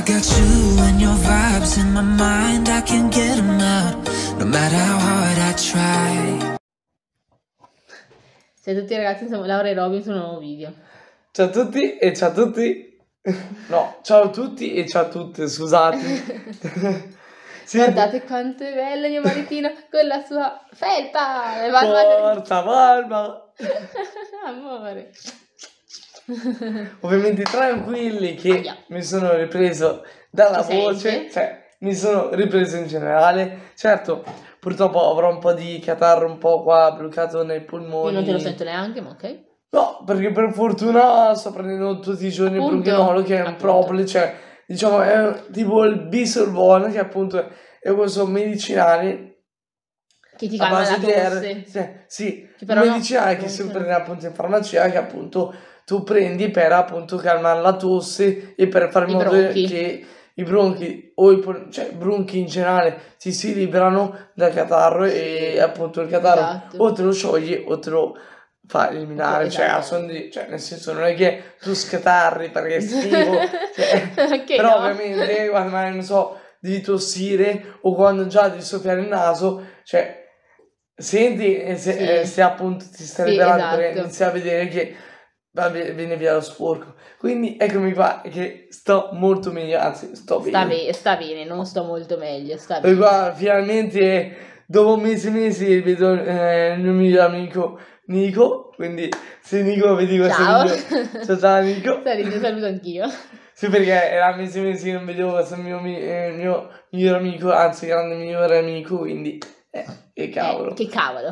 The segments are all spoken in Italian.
got you and your vibes in my mind, I can't get them out, no matter how hard I try. Ciao a tutti ragazzi, siamo Laura e Robin su un nuovo video. Ciao a tutti e ciao a tutti. No, ciao a tutti e ciao a tutte, scusate. Sì, Guardate quanto è bello mio maritino con la sua felpa. forza barba. Amore. Ovviamente tranquilli che mi sono ripreso dalla Si voce, sente? cioè mi sono ripreso in generale. Certo, purtroppo avrò un po' di catarro un po' qua bloccato nei polmoni. Io non te lo sento neanche, ma ok. No, perché per fortuna sto prendendo tutti i giorni il Appunto, Prochinolo, che è un appunto. proprio, cioè, diciamo, è tipo il Bisolvon, che appunto è questo medicinale Che ti a calma la base di tosse. sì, Che però un no, medicinale che non si ce l'ho. prende appunto in farmacia, che appunto tu prendi per appunto calmare la tosse e per fare in I modo bronchi. che i bronchi o cioè i bronchi in generale si liberano dal catarro e appunto il catarro Esatto. o te lo scioglie o te lo fa eliminare, cioè, Esatto. cioè nel senso non è che tu scatarri perché è schifo, cioè, Che però no. ovviamente quando magari non so devi tossire o quando già devi soffiare il naso, cioè senti Sì. se appunto ti stai Sì, liberando perché esatto. inizi a vedere che viene via lo sporco. Quindi eccomi qua che sto molto meglio, anzi sto bene. Sta bene, non sto molto meglio, sta E bene. qua finalmente dopo mesi e mesi vedo il mio migliore amico Nico, quindi se Nico vedi questo Ciao. video, ciao Nico. Ti saluto anch'io. Sì, perché era mesi e mesi che non vedevo questo mio migliore amico, anzi grande migliore amico, quindi che cavolo. Che cavolo.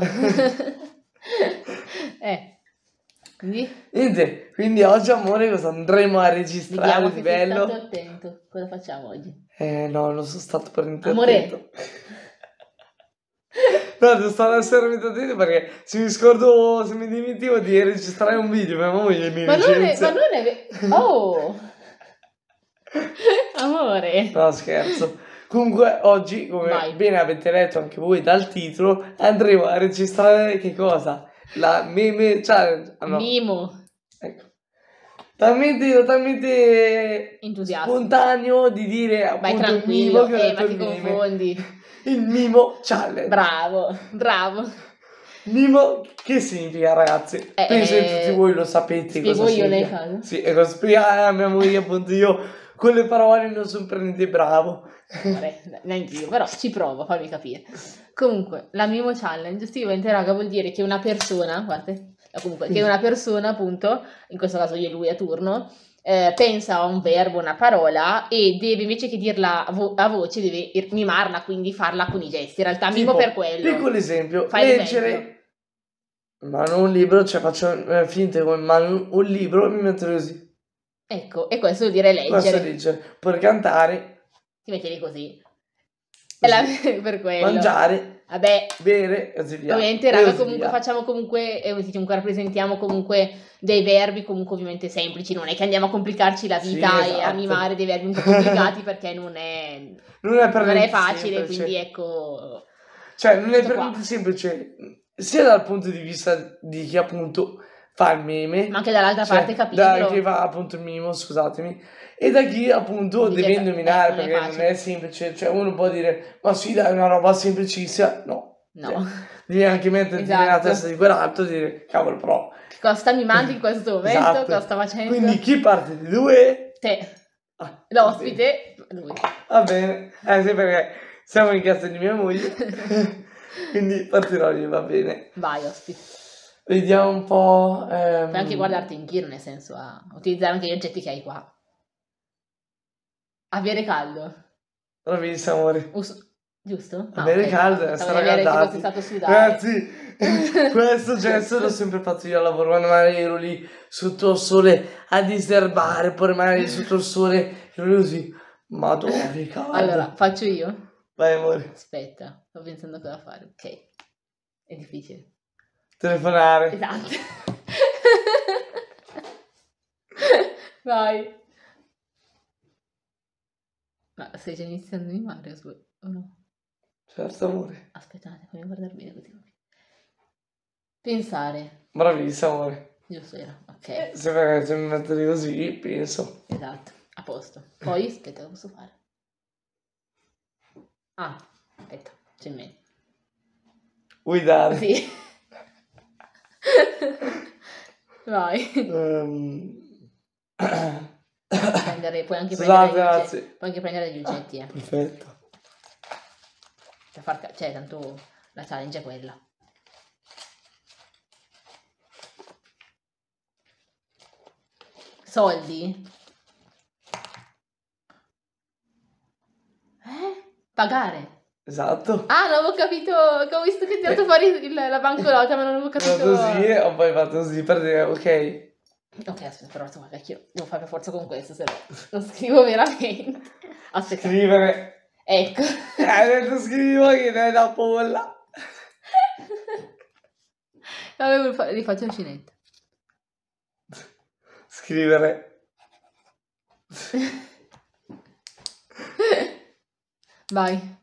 Quindi Niente, quindi oggi amore cosa andremo a registrare vediamo di se sei bello? stato attento. Cosa facciamo oggi? No, non sono stato per niente Amore. attento. No, devo stare assolutamente attento perché se mi scordo, se mi dimentico di registrare un video, mia moglie mi licenzia. Ma non è Oh! Amore. No, scherzo. Comunque oggi, come Vai. bene avete letto anche voi dal titolo, andremo a registrare che cosa? La meme challenge. Ah, no. Mimo. Ecco. Talmente Entusiasta. spontaneo di dire Vai appunto il tranquillo. mimo che ho detto Ma ti il meme. confondi. Il mimo challenge. Bravo. Mimo che significa, ragazzi? Penso che tutti voi lo sapete. Spiego cosa io nel significa. caso. Sì, e cosa spiegare a mia moglie, appunto io con le parole non sono per niente bravo. Neanche io, però ci provo, fammi capire. Comunque, la Mimo Challenge, ovviamente raga, vuol dire che una persona, guardate, comunque, che una persona, appunto, in questo caso io e lui a turno, pensa a un verbo, una parola e deve, invece che dirla a voce, deve mimarla, quindi farla con i gesti. In realtà mimo Tipo, per quello. piccolo esempio, Fai leggere, l'esempio. ma non un libro, cioè faccio finta come mano un libro e mi metto così. Ecco, e questo vuol dire Questo leggere. dice, per cantare, Ti metti lì così. così. Per quello. Mangiare, Vabbè, bere e così via. ovviamente, E raga, così comunque via. facciamo comunque rappresentiamo comunque dei verbi comunque ovviamente semplici, non è che andiamo a complicarci la Sì, vita e a esatto. mimare dei verbi un po' complicati perché non è per niente facile, semplice. quindi ecco. Cioè, non è tutto per qua. niente semplice, sia dal punto di vista di chi appunto fa il meme, Ma anche dall'altra cioè, parte capirlo. da chi fa appunto il mimo, scusatemi, e da chi appunto Dice deve che- indovinare, non è perché non facile. è semplice, cioè uno può dire, ma sì dai, è una roba semplicissima, no. No. Cioè, devi anche metterti nella Esatto. testa di quell'altro e dire, cavolo però. Cosa sta mimando in questo momento? Esatto. Cosa sta facendo? Quindi chi parte di due? Te, Ah, l'ospite, lui. va bene, sì, perché siamo in casa di mia moglie, quindi partirò io, va bene. Vai, ospite. Vediamo un po'. Puoi anche guardarti in giro, nel senso a utilizzare anche gli oggetti che hai qua. Avere caldo. Bravissimo, amore. Giusto? Avere ok. caldo, Stavo stare di avere che raccaldati. fossi stato sudare. Ragazzi, questo gesto l'ho sempre fatto io al lavoro, quando magari ero lì sotto il sole a diserbare, poi magari sotto il sole ero così. Madonna, che caldo. Allora, faccio io? Vai, amore. Aspetta, sto pensando cosa fare. Ok. È difficile. Telefonare. Esatto. Vai. Ma stai già iniziando a mimare o no? Certo, amore. Aspettate, fammi guardare bene così. Pensare. Bravissimo, amore. Giusto era, ok. Se mi metto lì così, penso. Esatto. posto. Poi, aspetta, cosa posso fare? Ah, aspetta, c'è in me. Vuoi dare? Sì. Vai. Puoi anche Scusate, prendere ragazzi. puoi anche prendere gli oggetti, Perfetto. cioè, tanto la challenge è quella. Soldi? Pagare? Esatto. Ah, non avevo capito, che ho visto che ti ho tirato fuori la banconota, ma non avevo Ho capito. fatto così e ho poi fatto così per dire ok. Ok, aspetta, però insomma, cacchio, devo fare per forza con questo, se no non scrivo veramente. Aspetta, Scrivere. ecco. Hai detto scrivo che ne hai da polla. Rifaccio un scenetto. Scrivere. Vai.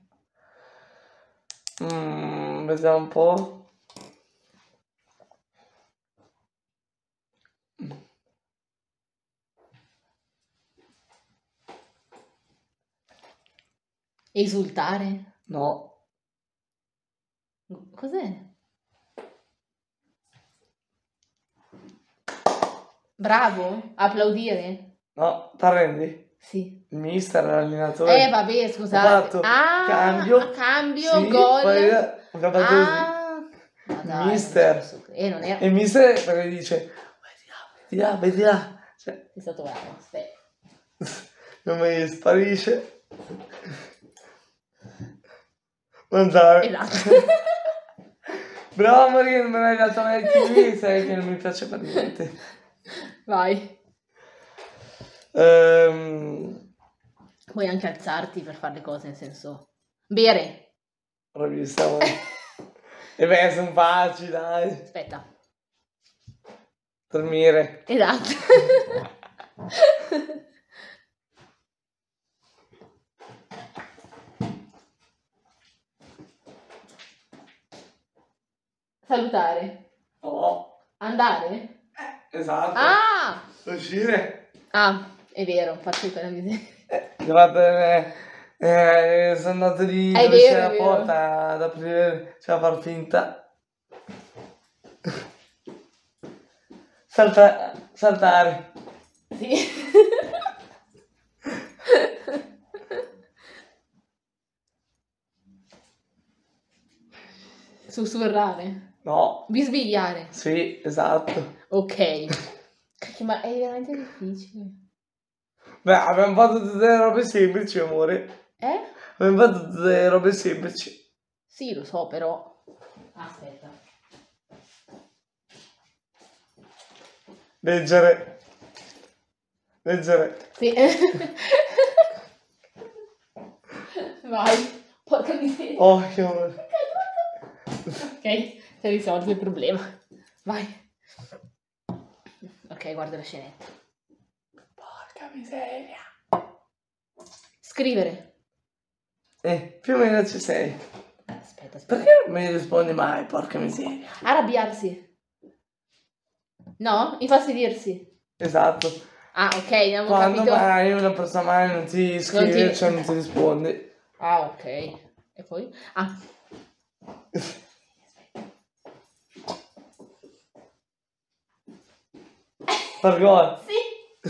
Vediamo un po'. Esultare? No. Cos'è? Bravo? Applaudire? No, t'arrendi? Sì. Il mister, l'allenatore. Vabbè, Ho scusate. fatto cambio. Cambio, Sì, gol. poi ho fatto così. Ma dai, Mister. non ci posso credere. Non era... E il mister perché dice vai di là. Cioè, Sei stato bravo, aspetta. non mi sparisce. Mangiare. Esatto. Bravo Maria, non me l'hai dato mai qui, sai che non mi piace per niente. Vai. Puoi anche alzarti per fare le cose, nel senso... Bere. Bravissimo. E beh, sono facili, dai. Aspetta. Dormire. Esatto. Salutare. No. Andare? Esatto. Ah! Uscire. Ah, è vero, faccio quella miseria. Sono andato lì È dove vero, c'è è la vero. porta ad aprire, cioè a far finta. Saltare. Sì. Sussurrare. No. Bisbigliare. Sì, esatto. Ok. Ma è veramente difficile. Beh, abbiamo fatto tutte le robe semplici, amore. Abbiamo fatto tutte le robe semplici. Sì, lo so, però... Aspetta. Leggere. Sì. Vai. Porca miseria. Oh, che amore. Ok, si è risolto il problema. Vai. Ok, guarda la scenetta. Porca miseria. Scrivere. Più o meno ci sei. Aspetta. Perché non mi rispondi mai, porca miseria? Arrabbiarsi. No? Infastidirsi. Esatto. Ah, ok, non ho Quando capito. mai una persona mai non ti scrive, cioè non ti risponde. Ah, ok. E poi? Ah. Vergogna. Sì.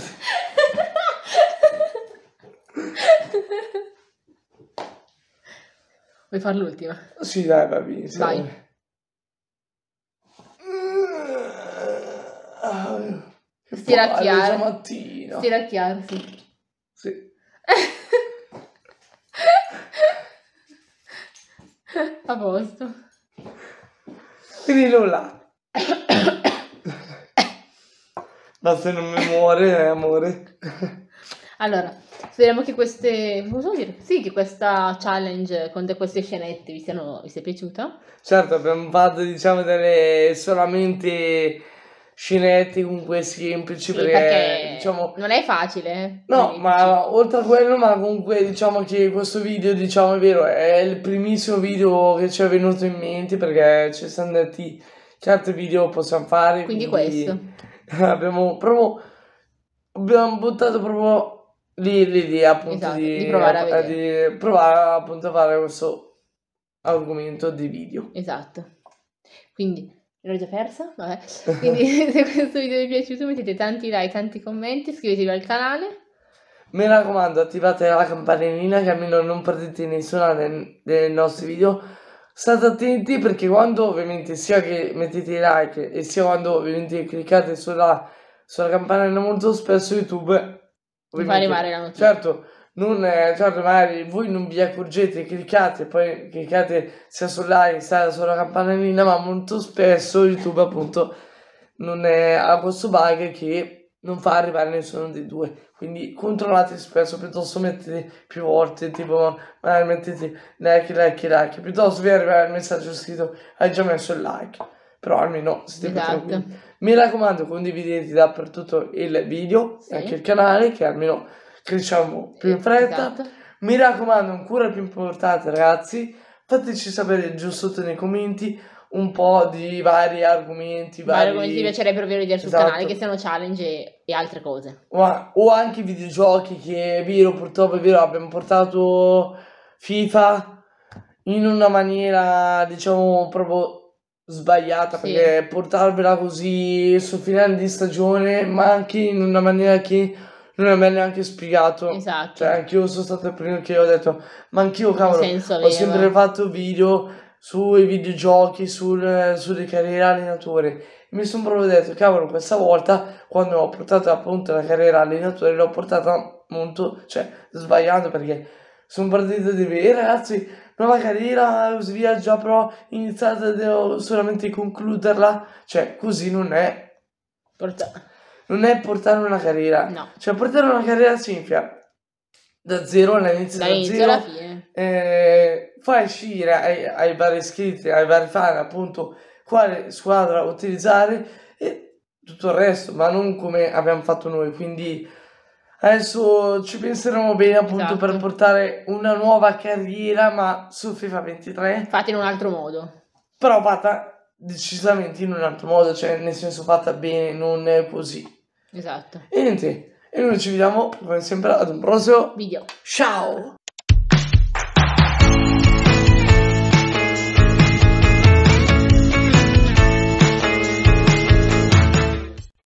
Vuoi fare l'ultima? Sì, dai, va benissimo. Vai. Stiracchiare. Mattina. Stiracchiarsi. Sì. A posto. Quindi nulla. Basta non mi muore, amore. Allora, speriamo che queste... Cosa dire? Sì, che questa challenge con queste scenette vi sia piaciuta. Certo, abbiamo fatto, diciamo, delle solamente scenette comunque semplici, Sì, perché diciamo... non è facile. No, Quindi ma oltre a quello, ma comunque diciamo che questo video, diciamo, è vero, è il primissimo video che ci è venuto in mente, perché ci siamo detti che altri video possiamo fare. Quindi questo. Abbiamo buttato proprio l'idea appunto Esatto, di provare a vedere. di provare appunto a fare questo argomento di video. Esatto. Quindi, l'ho già persa? Vabbè. Quindi, se questo video vi è piaciuto, mettete tanti like, tanti commenti, iscrivetevi al canale. Mi raccomando, attivate la campanellina che almeno non perdete nessuna dei nostri video. State attenti perché quando ovviamente sia che mettete i like e sia quando ovviamente cliccate sulla campanella, molto spesso YouTube Vi fa arrivare la notizia. certo, certo magari voi non vi accorgete, cliccate, poi cliccate sia sul like sia sulla campanellina, ma molto spesso YouTube appunto non ha questo bug che non fa arrivare nessuno dei due, quindi controllate spesso, piuttosto mettete più volte, tipo magari mettete like, piuttosto vi arriva il messaggio scritto hai già messo il like, però almeno siete più tranquilli. Mi raccomando, condividete dappertutto il video e anche il canale, che almeno cresciamo più in fretta. Esatto. Mi raccomando, ancora più importante ragazzi, fateci sapere giù sotto nei commenti un po' di vari argomenti, Come ti piacerebbero vedere sul Esatto. canale, che siano challenge e altre cose. o anche videogiochi, che è vero, purtroppo è vero, abbiamo portato FIFA in una maniera diciamo proprio sbagliata, Sì. perché portarvela così sul finale di stagione, ma anche in una maniera che non è neanche spiegato. Esatto. Cioè anch'io sono stato il primo che ho detto, ma anch'io cavolo, senso ho aveva? sempre fatto video sui videogiochi, sulle carriere allenatore. Mi sono proprio detto, cavolo, questa volta quando ho portato appunto la carriera allenatore l'ho portata molto, cioè sbagliando, perché sono partito di dire, ragazzi, nuova carriera, via già però iniziata, devo solamente concluderla, cioè così non è portare una carriera, No. cioè portare una carriera significa da zero all'inizio, Dall'inizio alla fine. fai scegliere ai vari iscritti, ai vari fan appunto quale squadra utilizzare e tutto il resto, ma non come abbiamo fatto noi, quindi adesso ci penseremo bene appunto Esatto. per portare una nuova carriera, ma su FIFA 23, Fate in un altro modo. però fatta decisamente in un altro modo, cioè nel senso fatta bene, non così. Esatto. E niente, e noi ci vediamo come sempre ad un prossimo Video. ciao!